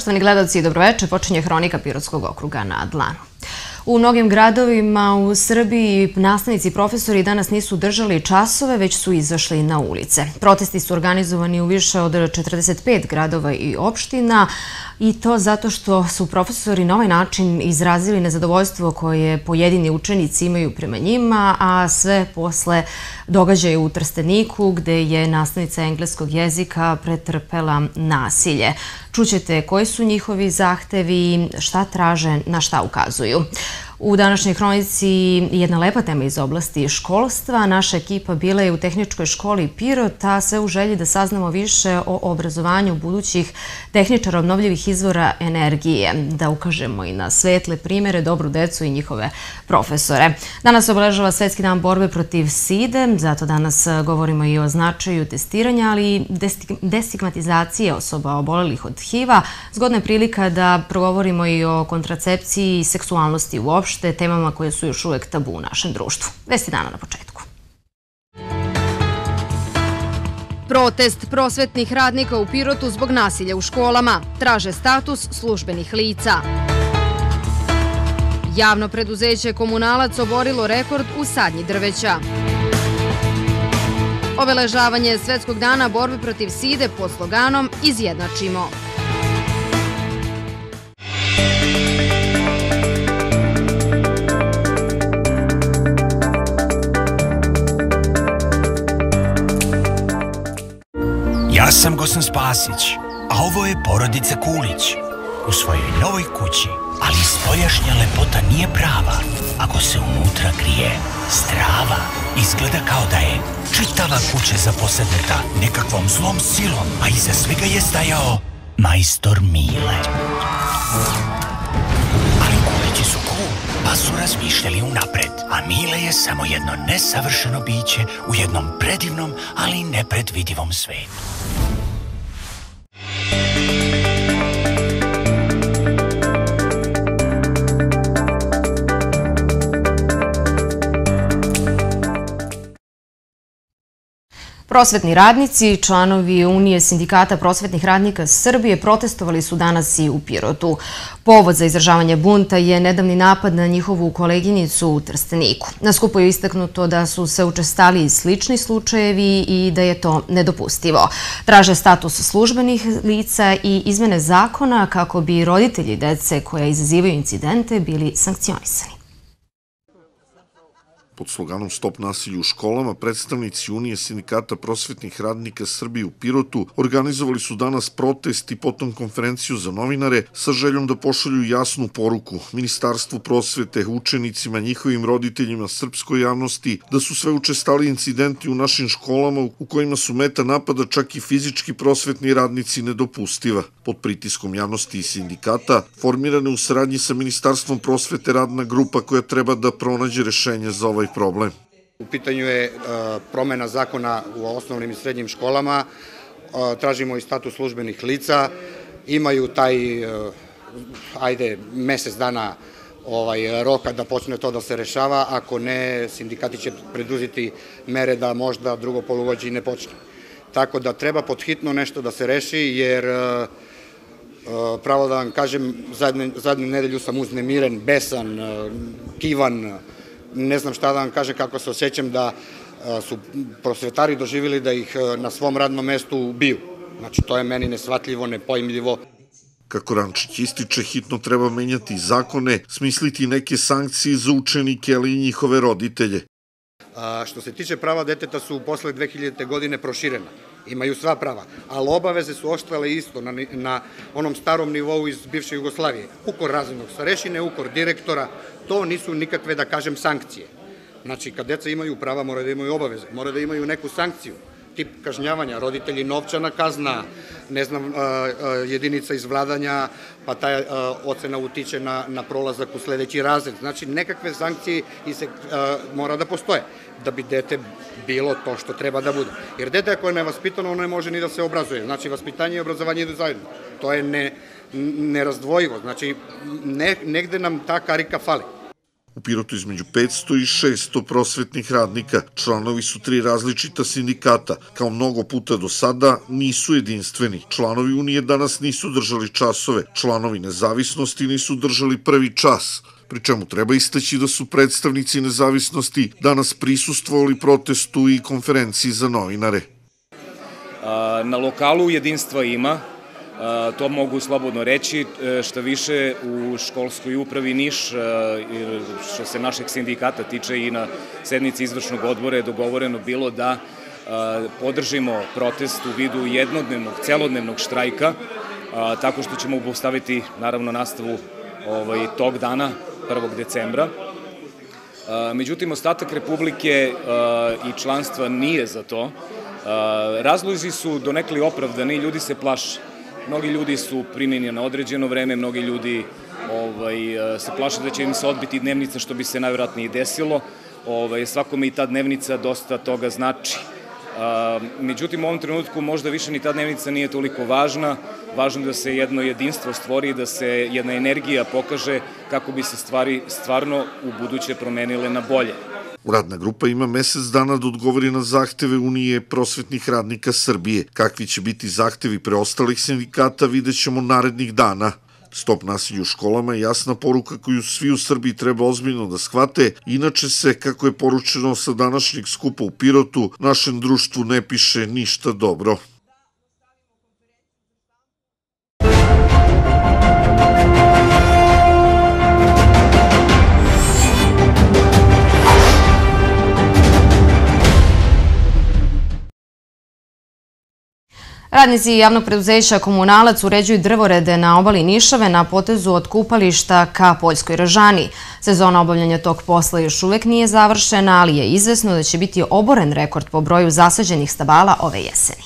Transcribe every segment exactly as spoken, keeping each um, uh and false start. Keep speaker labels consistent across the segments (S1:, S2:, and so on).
S1: Poštovani gledalci, dobroveče, počinje Hronika Pirotskog okruga na dlanu. U mnogim gradovima u Srbiji nastavnici i profesori danas nisu držali časove, već su izašli na ulice. Protesti su organizovani u više od četrdeset pet gradova i opština i to zato što su profesori na ovaj način izrazili nezadovoljstvo koje pojedini učenici imaju prema njima, a sve posle događaja u Trsteniku gde je nastavnica engleskog jezika pretrpela nasilje. Čućete koji su njihovi zahtevi, šta traže, na šta ukazuju. U današnjoj Hronici jedna lepa tema iz oblasti školstva. Naša ekipa bila je u Tehničkoj školi Pirot, a sve u želji da saznamo više o obrazovanju budućih tehničara obnovljivih izvora energije, da ukažemo i na svetle primere, dobru decu i njihove profesore. Danas obeležava Svetski dan borbe protiv side, zato danas govorimo i o značaju testiranja, ali i destigmatizacije osoba obolelih od H I V-a. Zgodna je prilika da progovorimo i o kontracepciji i seksualnosti uopšte, temama koje su još uvek tabu u našem društvu. Vesti dana na početku.
S2: Protest prosvetnih radnika u Pirotu zbog nasilja u školama. Traže status službenih lica. Javno preduzeće Komunalac oborilo rekord u sadnji drveća. Obeležavanje Svetskog dana borbe protiv side pod sloganom Izjednačimo.
S3: Ja sam Gosan Spasić, a ovo je porodica Kulić. U svojoj novoj kući, ali spoljašnja lepota nije prava ako se unutra krije strava. Izgleda kao da je čitava kuća zaposedneta nekakvom zlom silom, a iza svega je stajao majstor Mile. Ali Kulići su cool, pa su razmišljali unapred, a Mile je samo jedno nesavršeno biće u jednom predivnom, ali nepredvidivom svetu.
S1: Prosvetni radnici, članovi Unije sindikata prosvetnih radnika Srbije, protestovali su danas i u Pirotu. Povod za izražavanje bunta je nedavni napad na njihovu koleginicu u Trsteniku. Na skupu je istaknuto da su se učestali slični slučajevi i da je to nedopustivo. Traže status službenih lica i izmene zakona kako bi roditelji dece koja izazivaju incidente bili sankcionisani.
S4: Pod sloganom Stop nasilju u školama, predstavnici Unije sindikata prosvetnih radnika Srbije u Pirotu organizovali su danas protest i potom konferenciju za novinare sa željom da pošalju jasnu poruku Ministarstvu prosvete, učenicima, njihovim roditeljima, srpskoj javnosti, da su sve učestali incidenti u našim školama u kojima su meta napada čak i fizički prosvetni radnici nedopustiva. Pod pritiskom javnosti i sindikata, formirane u saradnji sa Ministarstvom prosvete radna grupa koja treba da pronađe rešenje za ovaj problem.
S5: U pitanju je promena zakona u osnovnim i srednjim školama, tražimo i status službenih lica, imaju taj, ajde, mesec dana roka da počne to da se rešava, ako ne, sindikati će preduzeti mere da možda drugo poluvođe i ne počne. Tako da treba podhitno nešto da se reši, jer pravo da vam kažem, zadnju nedelju sam uznemiren, besan, kivan, ne znam šta da vam kažem, kako se osjećam da su prosvetari doživjeli da ih na svom radnom mestu ubiju. Znači, to je meni neshvatljivo, nepojmljivo.
S4: Kako Rančić ističe, hitno treba menjati zakone, smisliti neke sankcije za učenike, ali i njihove roditelje.
S5: Što se tiče prava deteta su posle dve hiljadite godine proširena. Imaju sva prava, ali obaveze su ostale isto na onom starom nivou iz bivše Jugoslavije. Ukor razrednog starešine, ukor direktora, to nisu nikakve, da kažem, sankcije. Znači, kad deca imaju prava, mora da imaju obaveze, mora da imaju neku sankciju, tip kažnjavanja, roditelji novčana kazna, ne znam, jedinica izvladanja, pa ta ocena utiče na prolazak u sledeći razred. Znači, nekakve sankcije mora da postoje, da bi dete bilo to što treba da bude. Jer dete ako je nevaspitano, ono ne može ni da se obrazuje. Znači, vaspitanje i obrazovanje idu zajedno. To je nerazdvojivo. Znači, negde nam ta karika fali.
S4: U Pirotu između petsto i šesto prosvetnih radnika, članovi su tri različita sindikata. Kao mnogo puta do sada, nisu jedinstveni. Članovi Unije danas nisu držali časove, članovi nezavisnosti nisu držali prvi čas. Pri čemu treba istaći da su predstavnici nezavisnosti danas prisustvovali protestu i konferenciji za novinare.
S6: Na lokalu jedinstva ima, to mogu slobodno reći, što više u školskoj upravi Niš, što se našeg sindikata tiče i na sednici izvršnog odbora je dogovoreno bilo da podržimo protest u vidu jednodnevnog, celodnevnog štrajka, tako što ćemo obustaviti naravno nastavu tog dana, prvog decembra. Međutim, ostatak Republike i članstva nije za to. Razlozi su donekle opravdani, ljudi se plaše. Mnogi ljudi su primljeni na određeno vreme, mnogi ljudi se plaše da će im se odbiti dnevnica, što bi se najvjerojatnije i desilo. Svakome i ta dnevnica dosta toga znači. Međutim, u ovom trenutku možda više ni ta dnevnica nije toliko važna. Važno je da se jedno jedinstvo stvori, da se jedna energija pokaže kako bi se stvari stvarno u buduće promenile na bolje.
S4: Radna grupa ima mesec dana da odgovori na zahteve Unije prosvetnih radnika Srbije. Kakvi će biti zahtevi preostalih sindikata vidjet ćemo narednih dana. Stop nasilju u školama je jasna poruka koju svi u Srbiji treba ozbiljno da shvate, inače se, kako je poručeno sa današnjeg skupa u Pirotu, našem društvu ne piše ništa dobro.
S1: Radnici javnog preduzeća Komunalac uređuju drvorede na obali Nišave na potezu od kupališta ka Poljskoj Ražani. Sezona obavljanja tog posla još uvek nije završena, ali je izvesno da će biti oboren rekord po broju zasađenih stabala ove jeseni.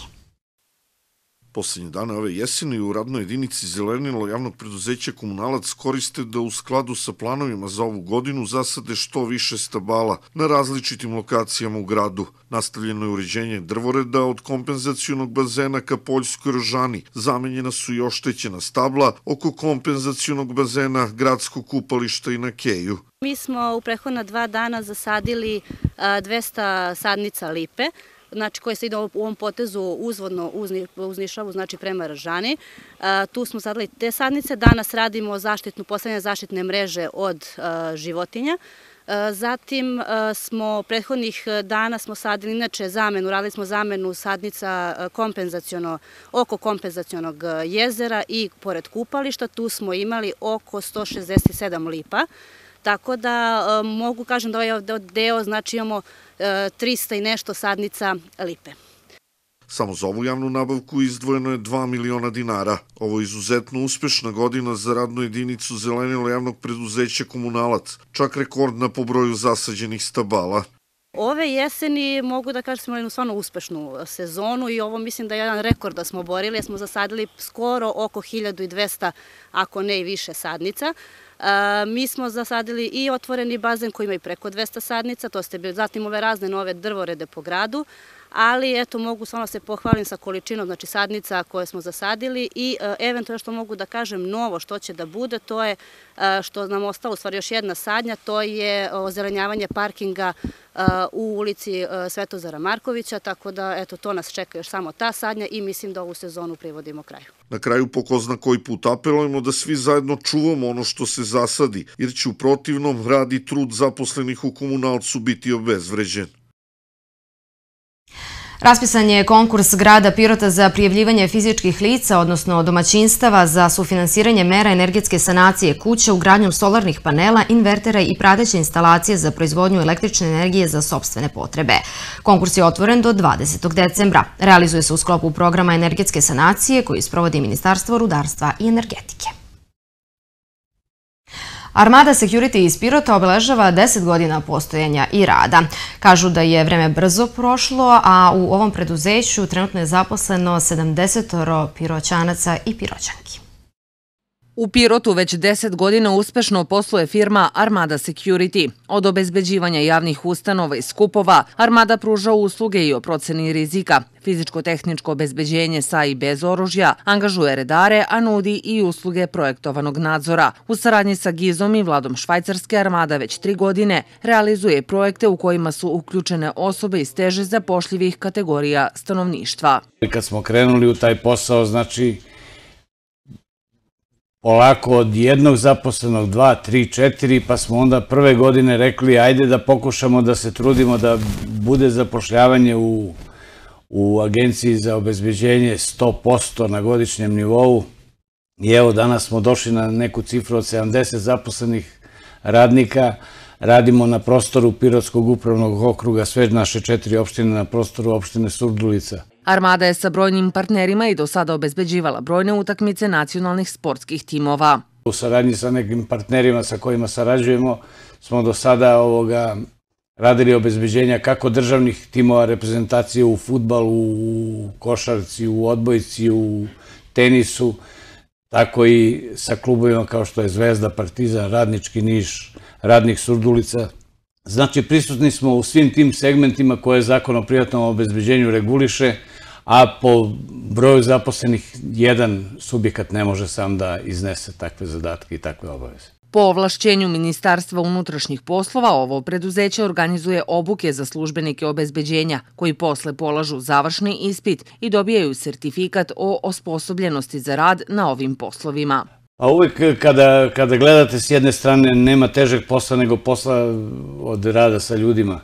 S4: Poslednje dane ove jeseni u radnoj jedinici Zelenilo javnog preduzeća Komunalac koriste da u skladu sa planovima za ovu godinu zasade što više stabala na različitim lokacijama u gradu. Nastavljeno je uređenje drvoreda od kompenzacionog bazena ka Poljskoj Ražani. Zamenjena su i oštećena stabla oko kompenzacionog bazena, gradskog kupališta i na Keju.
S7: Mi smo u prethodna dva dana zasadili dvesta sadnica lipe, znači koje se ide u ovom potezu uzvodno uz Nišavu, znači prema Ražani. Tu smo sadili te sadnice. Danas radimo zaštitnu, postavljanje zaštitne mreže od životinja. Zatim smo prethodnih dana smo sadili, inače zamenu, radili smo zamenu sadnica kompenzaciono, oko kompenzacionog jezera i pored kupališta. Tu smo imali oko sto šezdeset sedam lipa. Tako da mogu kažem da ovaj deo, znači imamo trista i nešto sadnica lipe.
S4: Samo za ovu javnu nabavku izdvojeno je dva miliona dinara. Ovo je izuzetno uspešna godina za radnu jedinicu Zelenilo javnog preduzeća Komunalac, čak rekordna po broju zasađenih stabala.
S7: Ove jeseni mogu da kažem da smo imali stvarno uspešnu sezonu i ovo mislim da je jedan rekord da smo borili, jer smo zasadili skoro oko hiljadu dvesta, ako ne i više sadnica. Mi smo zasadili i otvoreni bazen koji ima i preko dvesta sadnica, to ste bili, zatim ove razne nove drvorede po gradu, ali eto mogu stvarno se pohvalim sa količinom znači sadnica koje smo zasadili i eventualno što mogu da kažem novo što će da bude, to je što nam ostalo u stvari još jedna sadnja, to je ozelenjavanje parkinga u ulici Svetozara Markovića, tako da eto to nas čeka još samo ta sadnja i mislim da ovu sezonu privodimo kraju.
S4: Na kraju po ko zna koji put apelujemo da svi zajedno čuvamo ono što se zasadi, jer će u protivnom rad i trud zaposlenih u Komunalcu biti obezvređen.
S1: Raspisan je konkurs grada Pirota za prijavljivanje fizičkih lica, odnosno domaćinstava za sufinansiranje mera energetske sanacije kuća ugradnjom solarnih panela, invertera i prateće instalacije za proizvodnju električne energije za sopstvene potrebe. Konkurs je otvoren do dvadesetog decembra. Realizuje se u sklopu programa energetske sanacije koji sprovodi Ministarstvo rudarstva i energetike. Armada Security iz Pirota obeležava deset godina postojanja i rada. Kažu da je vreme brzo prošlo, a u ovom preduzeću trenutno je zaposleno sedamdeset Piroćanaca i Piroćanki.
S8: U Pirotu već deset godina uspešno posluje firma Armada Security. Od obezbeđivanja javnih ustanova i skupova, Armada pruža usluge i o proceni rizika, fizičko-tehničko obezbeđenje sa i bez oružja, angažuje redare, a nudi i usluge projektovanog nadzora. U saradnji sa Gizom i Vladom Švajcarske, Armada već tri godine realizuje projekte u kojima su uključene osobe iz teže zapošljivih kategorija stanovništva.
S9: Kad smo krenuli u taj posao, znači polako od jednog zaposlenog, dva, tri, četiri, pa smo onda prve godine rekli ajde da pokušamo da se trudimo da bude zapošljavanje u, u Agenciji za obezbeđenje sto posto na godišnjem nivou. I evo danas smo došli na neku cifru od sedamdeset zaposlenih radnika. Radimo na prostoru Pirotskog upravnog okruga, sve naše četiri opštine na prostoru opštine Surdulica.
S8: Armada je sa brojnim partnerima i do sada obezbeđivala brojne utakmice nacionalnih sportskih timova.
S9: U saradnji sa nekim partnerima sa kojima sarađujemo smo do sada ovoga radili obezbeđenja kako državnih timova reprezentacije u fudbalu, u košarci, u odbojci, u tenisu, tako i sa klubovima kao što je Zvezda, Partizan, Radnički Niš, Radnik Surdulica. Znači, prisutni smo u svim tim segmentima koje Zakon o privatnom obezbeđenju reguliše, a po broju zaposlenih jedan subjekat ne može sam da iznese takve zadatke i takve obaveze.
S8: Po ovlašćenju Ministarstva unutrašnjih poslova, ovo preduzeće organizuje obuke za službenike obezbeđenja, koji posle polažu završni ispit i dobijaju sertifikat o osposobljenosti za rad na ovim poslovima.
S9: A uvek kada, kada gledate s jedne strane nema težeg posla nego posla od rada sa ljudima.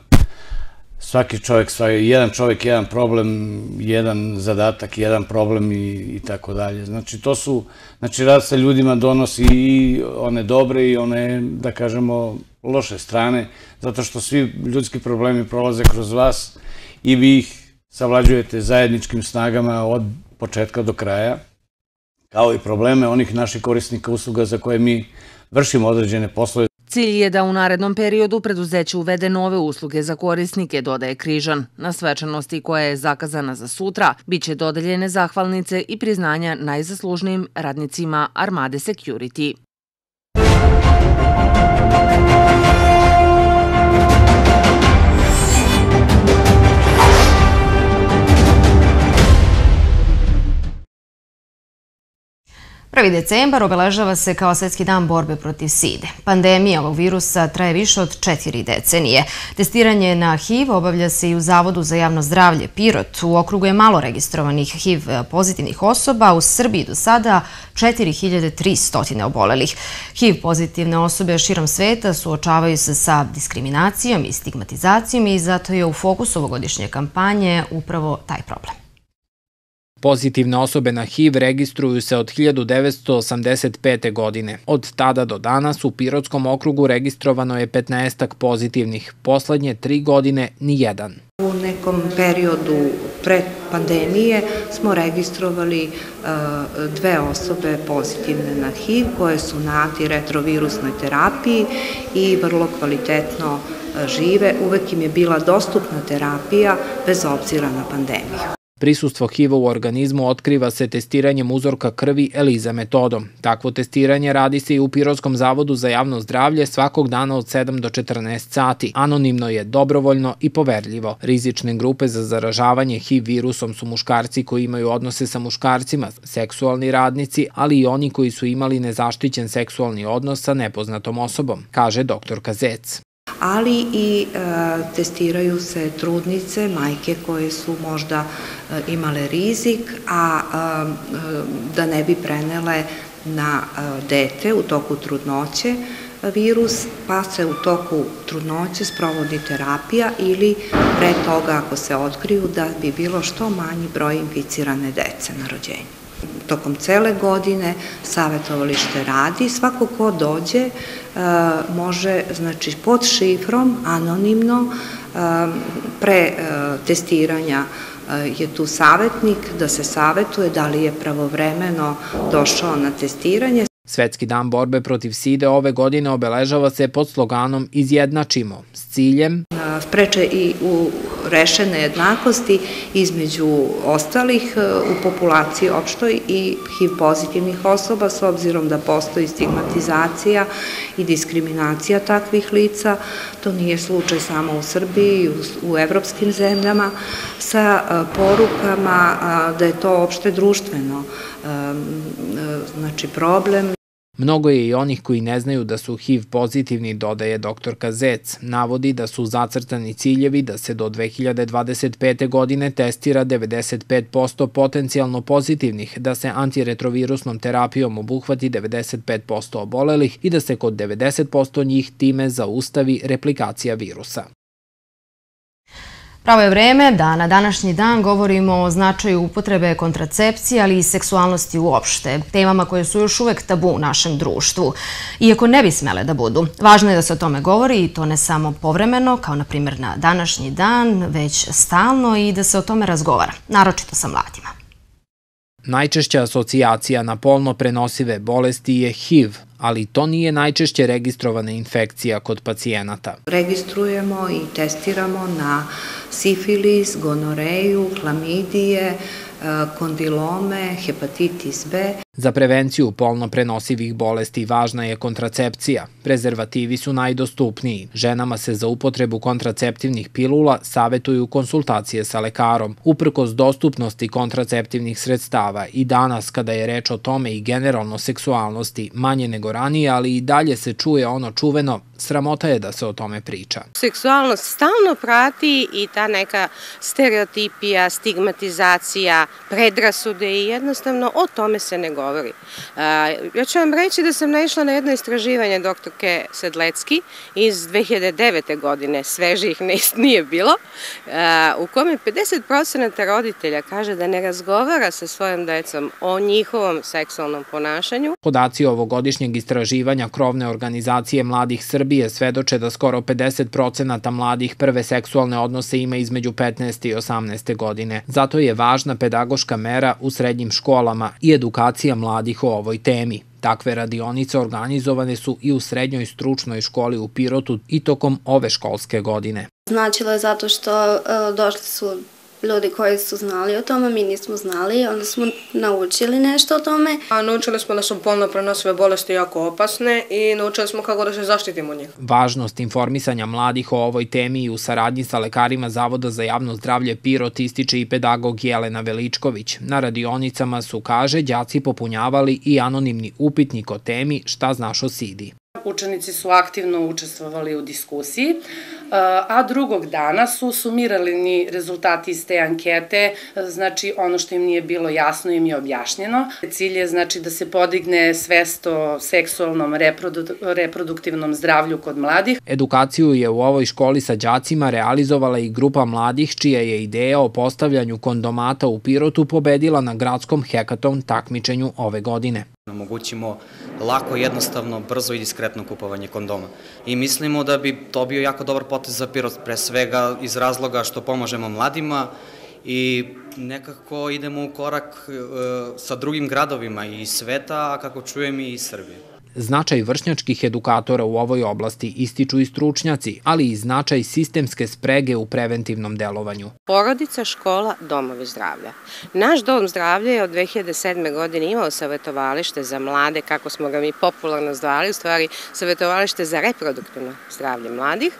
S9: Svaki čovjek, svaki, jedan čovjek, jedan problem, jedan zadatak, jedan problem i, i tako dalje. Znači to su, znači rad sa ljudima donosi i one dobre i one, da kažemo, loše strane, zato što svi ljudski problemi prolaze kroz vas i vi ih savlađujete zajedničkim snagama od početka do kraja, kao i probleme onih naših korisnika usluga za koje mi vršimo određene poslove.
S8: Cilj je da u narednom periodu preduzeće uvede nove usluge za korisnike, dodaje Križan. Na svečanosti koja je zakazana za sutra, bit će dodeljene zahvalnice i priznanja najzaslužnijim radnicima Armade Security.
S1: Prvi decembar obeležava se kao Svetski dan borbe protiv side. Pandemija ovog virusa traje više od četiri decenije. Testiranje na H I V obavlja se i u Zavodu za javno zdravlje Pirot. U okrugu je malo registrovanih H I V pozitivnih osoba, u Srbiji do sada četiri hiljade tristo obolelih. H I V pozitivne osobe širom sveta suočavaju se sa diskriminacijom i stigmatizacijom i zato je u fokusu ovogodišnje kampanje upravo taj problem.
S10: Pozitivne osobe na H I V registruju se od hiljadu devetsto osamdeset pete. godine. Od tada do danas u Pirotskom okrugu registrovano je petnaestak pozitivnih. Poslednje tri godine nijedan.
S11: U nekom periodu pred pandemije smo registrovali dve osobe pozitivne na H I V koje su na antiretrovirusnoj terapiji i vrlo kvalitetno žive. Uvek im je bila dostupna terapija bez obzira na pandemiju.
S10: Prisustvo H I V-a u organizmu otkriva se testiranjem uzorka krvi ELISA metodom. Takvo testiranje radi se i u Pirotskom zavodu za javno zdravlje svakog dana od sedam do četrnaest sati. Anonimno je, dobrovoljno i poverljivo. Rizične grupe za zaražavanje H I V virusom su muškarci koji imaju odnose sa muškarcima, seksualni radnici, ali i oni koji su imali nezaštićen seksualni odnos sa nepoznatom osobom, kaže doktorka Zec.
S11: Ali i testiraju se trudnice, majke koje su možda imale rizik, a da ne bi prenele na dete u toku trudnoće virus, pa se u toku trudnoće sprovodi terapija ili pre toga ako se otkriju da bi bilo što manji broj inficirane dece na rođenju. Tokom cele godine savjetovalište radi, svako ko dođe može, znači pod šifrom, anonimno, pre testiranja je tu savjetnik da se savjetuje da li je pravovremeno došao na testiranje.
S10: Svetski dan borbe protiv side ove godine obeležava se pod sloganom Izjednačimo, s ciljem
S11: spreče i u rešene jednakosti između ostalih u populaciji opštoj i H I V pozitivnih osoba, s obzirom da postoji stigmatizacija i diskriminacija takvih lica. To nije slučaj samo u Srbiji, u evropskim zemljama, sa porukama da je to opšte društveno, znači problem.
S10: Mnogo je i onih koji ne znaju da su H I V pozitivni, dodaje doktorka Zec. Navodi da su zacrtani ciljevi da se do dve hiljade dvadeset pete. godine testira devedeset pet posto potencijalno pozitivnih, da se antiretrovirusnom terapijom obuhvati devedeset pet posto obolelih i da se kod devedeset posto njih time zaustavi replikacija virusa.
S1: Pravo je vreme da na današnji dan govorimo o značaju upotrebe kontracepcije, ali i seksualnosti uopšte, temama koje su još uvek tabu u našem društvu. Iako ne bi smele da budu, važno je da se o tome govori i to ne samo povremeno, kao na primjer na današnji dan, već stalno i da se o tome razgovara, naročito sa mladima.
S10: Najčešća asocijacija na polno prenosive bolesti je H I V, ali to nije najčešće registrovana infekcija kod pacijenata.
S11: Registrujemo i testiramo na sifilis, gonoreju, hlamidije, kondilome, hepatitis B.
S10: Za prevenciju polno prenosivih bolesti važna je kontracepcija. Prezervativi su najdostupniji. Ženama se za upotrebu kontraceptivnih pilula savetuju konsultacije sa lekarom. Uprkos dostupnosti kontraceptivnih sredstava i danas kada je reč o tome i generalno seksualnosti manje nego ranije, ali i dalje se čuje ono čuveno, sramota je da se o tome priča.
S12: Seksualnost stalno prati i ta neka stereotipija, stigmatizacija, predrasude i jednostavno o tome se ne govori. Ja ću vam reći da sam naišla na jedno istraživanje doktorke Sedlecki iz dve hiljade devete. godine, svežih nije bilo, u kome pedeset procenata roditelja kaže da ne razgovara sa svojom decom o njihovom seksualnom ponašanju.
S10: Podaci ovogodišnjeg istraživanja krovne organizacije Mladih Srbije svedoče da skoro pedeset procenata mladih prve seksualne odnose ima između petnaeste i osamnaeste. godine. Zato je važna pedagoška mera u srednjim školama i edukacija mladih o ovoj temi. Takve radionice organizovane su i u srednjoj stručnoj školi u Pirotu i tokom ove školske godine.
S13: Značilo je zato što došli su ljudi koji su znali o tome, mi nismo znali, onda smo naučili nešto o tome.
S14: A naučili smo da su polno prenosive bolesti jako opasne i naučili smo kako da se zaštitimo od njih.
S10: Važnost informisanja mladih o ovoj temi i u saradnji sa lekarima Zavoda za javno zdravlje Pirot ističe i pedagog Jelena Veličković. Na radionicama su, kaže, đaci popunjavali i anonimni upitnik o temi Šta znaš o sidi.
S15: Učenici su aktivno učestvovali u diskusiji, a drugog dana su sumirali rezultati iz te ankete, znači ono što im nije bilo jasno im je objašnjeno. Cilj je znači da se podigne svest o seksualnom reproduktivnom zdravlju kod mladih.
S10: Edukaciju je u ovoj školi sa đacima realizovala i grupa mladih čija je ideja o postavljanju kondomata u Pirotu pobedila na gradskom hekaton takmičenju ove godine.
S16: Omogućimo lako, jednostavno, brzo i diskretno kupovanje kondoma. I mislimo da bi to bio jako dobar potez za Pirot, pre svega iz razloga što pomažemo mladima i nekako idemo u korak sa drugim gradovima i iz sveta, a kako čujem i iz Srbije.
S10: Značaj vršnjačkih edukatora u ovoj oblasti ističu i stručnjaci, ali i značaj sistemske sprege u preventivnom delovanju.
S12: Porodica, škola, domovi zdravlja. Naš dom zdravlja je od dve hiljade sedme. godine imao savetovalište za mlade, kako smo ga mi popularno zvali, u stvari savetovalište za reproduktivno zdravlje mladih,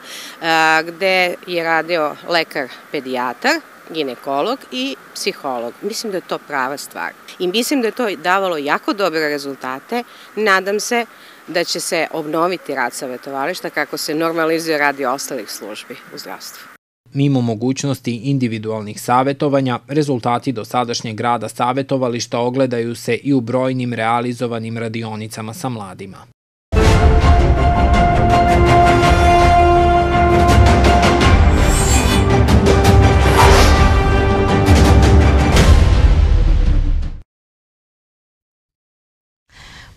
S12: gde je radio lekar pedijatar, ginekolog i psiholog. Mislim da je to prava stvar. I mislim da je to davalo jako dobre rezultate. Nadam se da će se obnoviti rad savetovališta kako se normalizuje rad i ostalih službi u zdravstvu.
S10: Mimo mogućnosti individualnih savetovanja, rezultati dosadašnjeg rada savetovališta ogledaju se i u brojnim realizovanim radionicama sa mladima.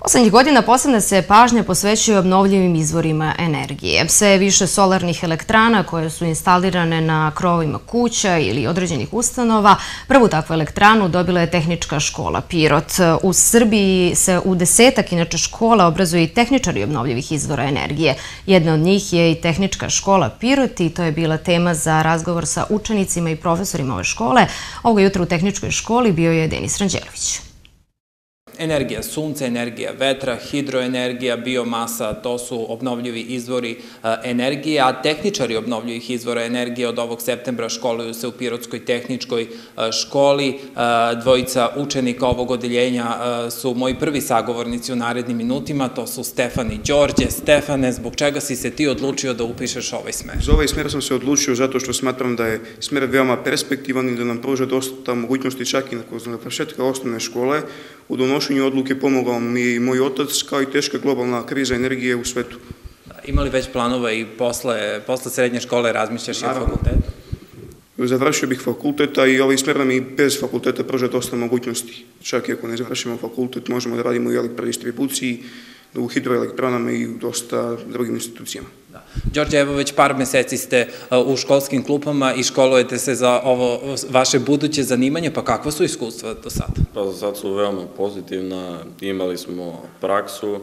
S1: Poslednjih godina posebna se pažnja posvećuje obnovljivim izvorima energije. Sve više solarnih elektrana koje su instalirane na krovovima kuća ili određenih ustanova. Prvu takvu elektranu dobila je Tehnička škola Pirot. U Srbiji se u desetak inače škola obrazuju i tehničari obnovljivih izvora energije. Jedna od njih je i Tehnička škola Pirot i to je bila tema za razgovor sa učenicima i profesorima ove škole. Ovoga jutra u Tehničkoj školi bio je Denis Ranđelović.
S17: Energija sunca, energija vetra, hidroenergija, biomasa, to su obnovljivi izvori energije, a tehničari obnovljivih izvora energije od ovog septembra školuju se u Pirotskoj tehničkoj školi. Dvojica učenika ovog odeljenja su moji prvi sagovornici u narednim minutima, to su Stefan i Đorđe. Stefane, zbog čega si se ti odlučio da upišeš ovaj smer?
S18: Za ovaj smer sam se odlučio zato što smatram da je smer veoma perspektivan i da nam pruža dosta mogućnosti čak i nakon završetka osnovne škole. U donošenju odluke pomogao mi i moj otac, kao i teška globalna kriza energije u svetu.
S17: Ima li već planova i posle srednje škole razmišljaš i o fakultetu?
S18: Završio bih fakulteta i ovaj smer nam i bez fakulteta pruža dosta mogućnosti. Čak i ako ne završimo fakultet, možemo da radimo i u elektrodistribuciji, u hidroelektranama i u dosta drugim institucijama.
S17: Đorđe, evo već par meseci ste u školskim klupama i školujete se za ovo vaše buduće zanimanje, pa kakva su iskustva do sada?
S19: Pa za sad su veoma pozitivna, imali smo praksu,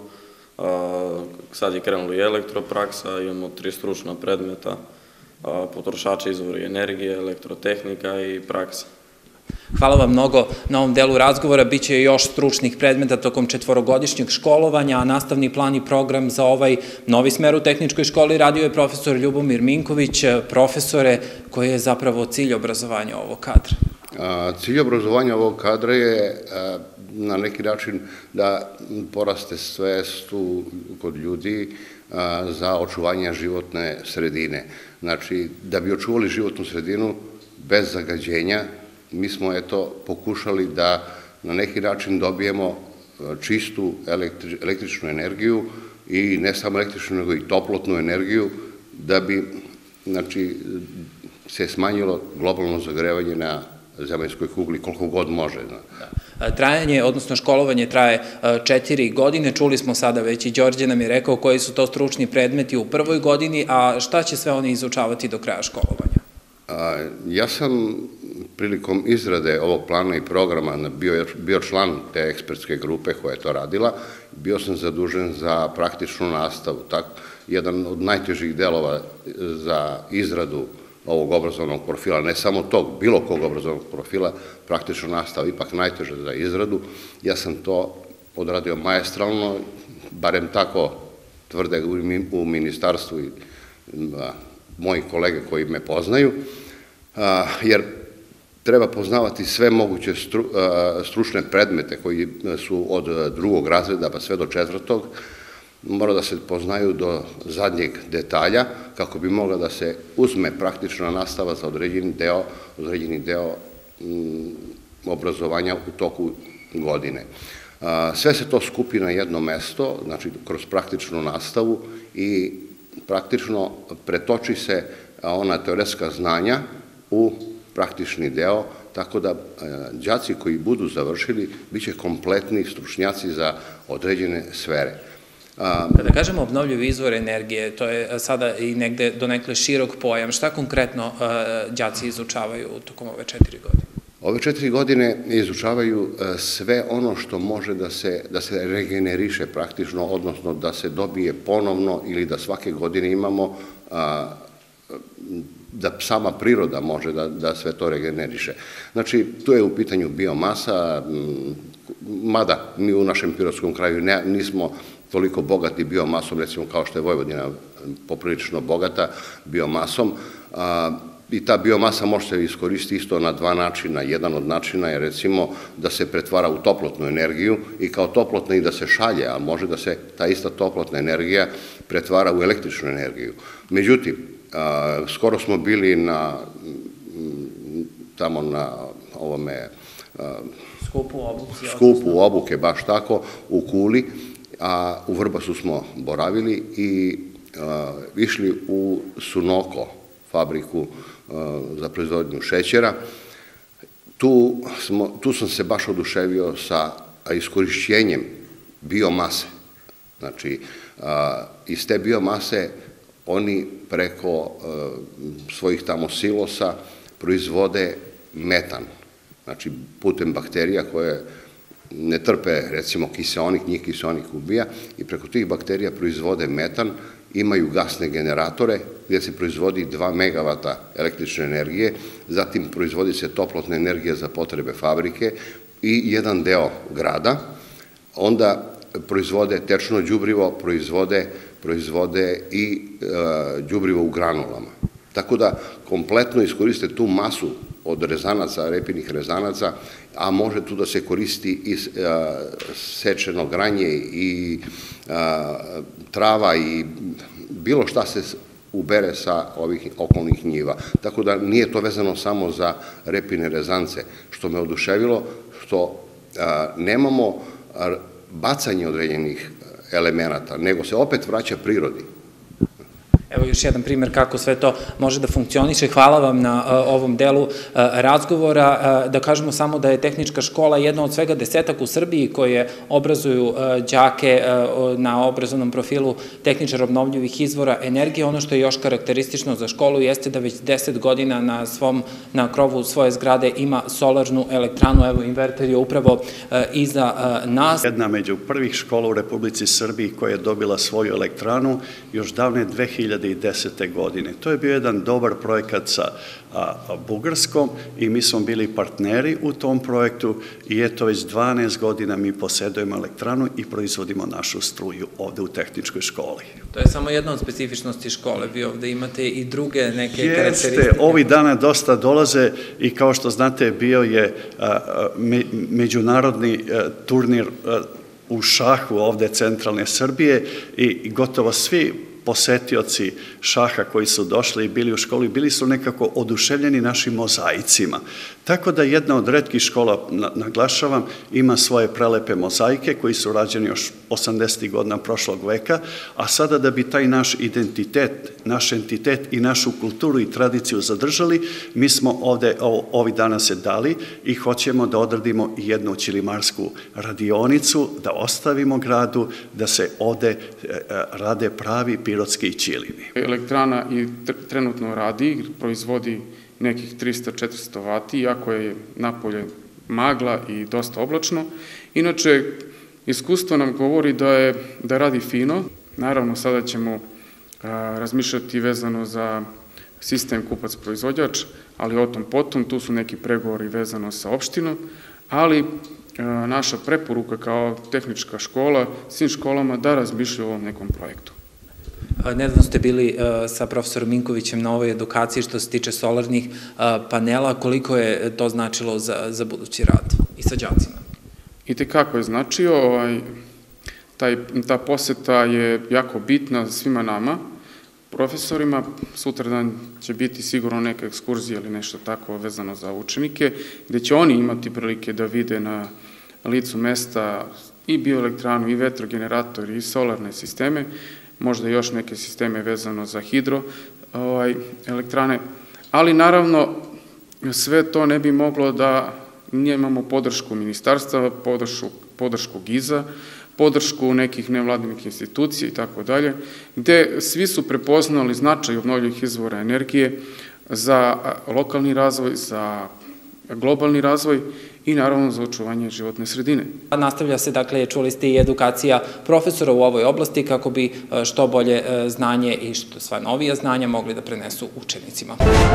S19: sad je krenula i elektropraksa, imamo tri stručna predmeta, potrošači izvori energije, elektrotehnika i praksa.
S17: Hvala vam mnogo na ovom delu razgovora. Biće još stručnih predmeta tokom četvorogodišnjeg školovanja, a nastavni plan i program za ovaj novi smer u Tehničkoj školi radio je profesor Ljubomir Minković. Profesore, koji je zapravo cilj obrazovanja ovog kadra?
S20: Cilj obrazovanja ovog kadra je na neki način da poraste svest kod ljudi za očuvanje životne sredine. Znači, da bi očuvali životnu sredinu bez zagađenja, mi smo eto pokušali da na neki način dobijemo čistu električnu energiju i ne samo električnu nego i toplotnu energiju da bi znači se smanjilo globalno zagrevanje na zemaljskoj kugli koliko god može.
S17: Trajanje, odnosno školovanje traje četiri godine. Čuli smo sada već i Đorđe nam je rekao koji su to stručni predmeti u prvoj godini, a šta će sve oni izučavati do kraja školovanja?
S20: Ja sam prilikom izrade ovog plana i programa bio član te ekspertske grupe koja je to radila. Bio sam zadužen za praktičnu nastavu. Jedan od najtežih delova za izradu ovog obrazovnog profila, ne samo tog, bilo kog obrazovnog profila, praktična nastava ipak najteže za izradu. Ja sam to odradio maestralno, barem tako tvrde u ministarstvu i moji kolege koji me poznaju, jer treba poznavati sve moguće stručne predmete koji su od drugog razreda pa sve do četvrtog, mora da se poznaju do zadnjeg detalja kako bi mogla da se uzme praktična nastava za određeni deo, određeni deo obrazovanja u toku godine. Sve se to skupi na jedno mesto, znači kroz praktičnu nastavu i praktično pretoči se ona teoretska znanja u praktični deo, tako da đaci koji budu završili biće kompletni stručnjaci za određene sfere.
S17: Kada kažemo obnovljivi izvor energije, to je sada i negde donekle širok pojam. Šta konkretno đaci izučavaju tokom ove četiri godine?
S20: Ove četiri godine izučavaju sve ono što može da se regeneriše praktično, odnosno da se dobije ponovno ili da svake godine imamo, da sama priroda može da sve to regeneriše. Znači, tu je u pitanju biomasa, mada mi u našem pirotskom kraju nismo toliko bogati biomasom, recimo kao što je Vojvodina poprilično bogata biomasom, i ta biomasa može se iskoristiti isto na dva načina. Jedan od načina je recimo da se pretvara u toplotnu energiju i kao toplotna i da se šalje, a može da se ta ista toplotna energija pretvara u električnu energiju. Međutim, skoro smo bili na tamo na ovome skupu obuke, baš tako, u Kuli, a u Vrbasu smo boravili i išli u Sunoko, fabriku za proizvodnju šećera. Tu sam se baš oduševio sa iskorišćenjem biomase. Znači, iz te biomase oni preko svojih tamo silosa proizvode metan. Znači, putem bakterija koje ne trpe, recimo, kiseonik, njih kiseonik ubija i preko tih bakterija proizvode metan, imaju gasne generatore gdje se proizvodi dva megavata električne energije, zatim proizvodi se toplotna energija za potrebe fabrike i jedan deo grada, onda proizvode tečno đubrivo, proizvode, proizvode i đubrivo u granulama. Tako da kompletno iskoriste tu masu od rezanaca, repinih rezanaca, a može tu da se koristi i sečeno granje i trava i bilo šta se ubere sa ovih okolnih njiva. Tako da nije to vezano samo za repine rezance. Što me oduševilo, što nemamo bacanje određenih elemenata, nego se opet vraća prirodi.
S17: Evo još jedan primjer kako sve to može da funkcioniše. Hvala vam na ovom delu razgovora. Da kažemo samo da je tehnička škola jedna od svega desetak u Srbiji koje obrazuju đake na obrazovnom profilu tehničar obnovljivih izvora energije. Ono što je još karakteristično za školu jeste da već deset godina na svom, na krovu svoje zgrade ima solarnu elektranu. Evo, inverter je upravo iza nas.
S21: Jedna među prvih škola u Republici Srbiji koja je dobila svoju elektranu još davne dve hiljade desete. godine. To je bio jedan dobar projekat sa Bugarskom i mi smo bili partneri u tom projektu i eto već dvanaest godina mi posjedujemo elektranu i proizvodimo našu struju ovde u tehničkoj školi.
S17: To je samo jedna od specifičnosti škole. Vi ovde imate i druge neke karakteristike.
S21: Jeste, ovih dana dosta dolaze i kao što znate bio je međunarodni turnir u šahu ovde centralne Srbije i gotovo svi posetioci šaha koji su došli i bili u školi, bili su nekako oduševljeni našim mozaicima. Tako da jedna od retkih škola, naglašavam, ima svoje prelepe mozaike koji su rađeni još osamdesetih godina prošlog veka, a sada da bi taj naš identitet, naš entitet i našu kulturu i tradiciju zadržali, mi smo ovde ovi dana se dali i hoćemo da odradimo jednu ćilimarsku radionicu, da ostavimo gradu, da se ovde rade pravi pirotski ćilimi.
S22: Elektrana i trenutno radi, proizvodi nekih trista do četiristo vati, iako je napolje magla i dosta oblačno. Inače, iskustvo nam govori da je da radi fino. Naravno, sada ćemo razmišljati vezano za sistem kupac-proizvođač, ali o tom potom, tu su neki pregovori vezano sa opštinom, ali naša preporuka kao tehnička škola svim školama da razmišljaju o ovom nekom projektu.
S17: Nedavno ste bili sa profesorom Minkovićem na ovoj edukaciji što se tiče solarnih panela. Koliko je to značilo za budući rad i sa đacima?
S22: I tekako je značio. Ta poseta je jako bitna svima nama, profesorima. Sutradan će biti sigurno neka ekskurzija ili nešto tako vezano za učenike, gde će oni imati prilike da vide na licu mesta i bioelektranu, i vetrogenerator, i solarne sisteme, možda još neke sisteme vezano za hidro elektrane, ali naravno sve to ne bi moglo da nemamo podršku ministarstva, podršku GIZ-a, podršku nekih nevladinih institucija i tako dalje, gde svi su prepoznali značaj obnovljivih izvora energije za lokalni razvoj, za globalni razvoj i naravno za očuvanje životne sredine.
S17: Nastavlja se, dakle, čuli ste i edukacija profesora u ovoj oblasti kako bi što bolje znanje i što sva novija znanja mogli da prenesu učenicima.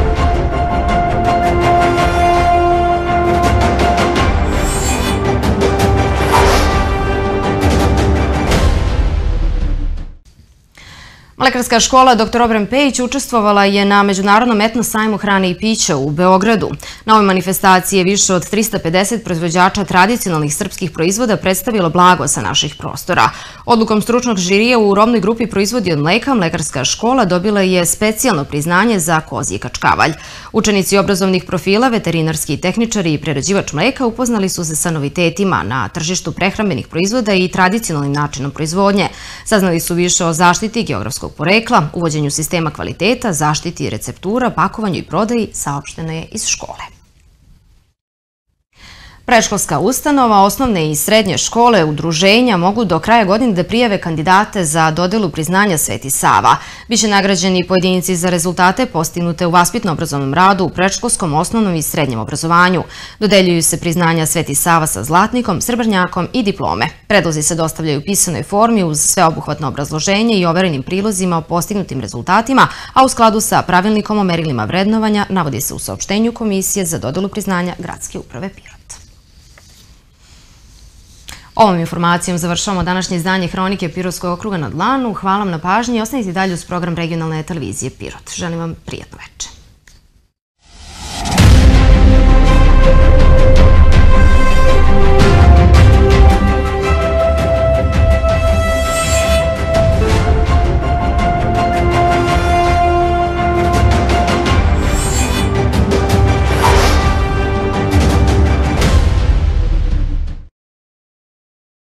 S1: Lekarska škola doktor Obren Pejić učestvovala je na Međunarodnom etno sajmu hrane i pića u Beogradu. Na ovoj manifestaciji je više od trista pedeset proizvođača tradicionalnih srpskih proizvoda predstavilo blago sa naših prostora. Odlukom stručnog žirija u robnoj grupi proizvodi od mleka, Mlekarska škola dobila je specijalno priznanje za kozji kačkavalj. Učenici obrazovnih profila, veterinarski tehničari i prerađivač mleka upoznali su se sa novitetima na tržištu prehrambenih proizvoda i tradicionalnim načinom proizvodnje. Saznali su više o zaštiti geografskog porekla, uvođenju sistema kvaliteta, zaštiti receptura, pakovanju i prodaji, saopšteno je iz škole. Predškolska ustanova, osnovne i srednje škole, udruženja mogu do kraja godine da prijave kandidate za dodelu priznanja Sveti Sava. Biće nagrađeni pojedinci za rezultate postignute u vaspitno-obrazovnom radu u predškolskom, osnovnom i srednjem obrazovanju. Dodeljuju se priznanja Sveti Sava sa zlatnikom, srebrnjakom i diplome. Predlozi se dostavljaju u pisanoj formi uz sveobuhvatno obrazloženje i overenim prilozima o postignutim rezultatima, a u skladu sa pravilnikom o merilima vrednovanja navodi se u saopštenju Komisije za dodelu priznanja Gradske uprave Pirot. Ovom informacijom završavamo današnje izdanje Hronike Pirotskog okruga na dlanu. Hvala vam na pažnji i ostanite dalje uz program regionalne televizije Pirot. Želim vam prijatno večer.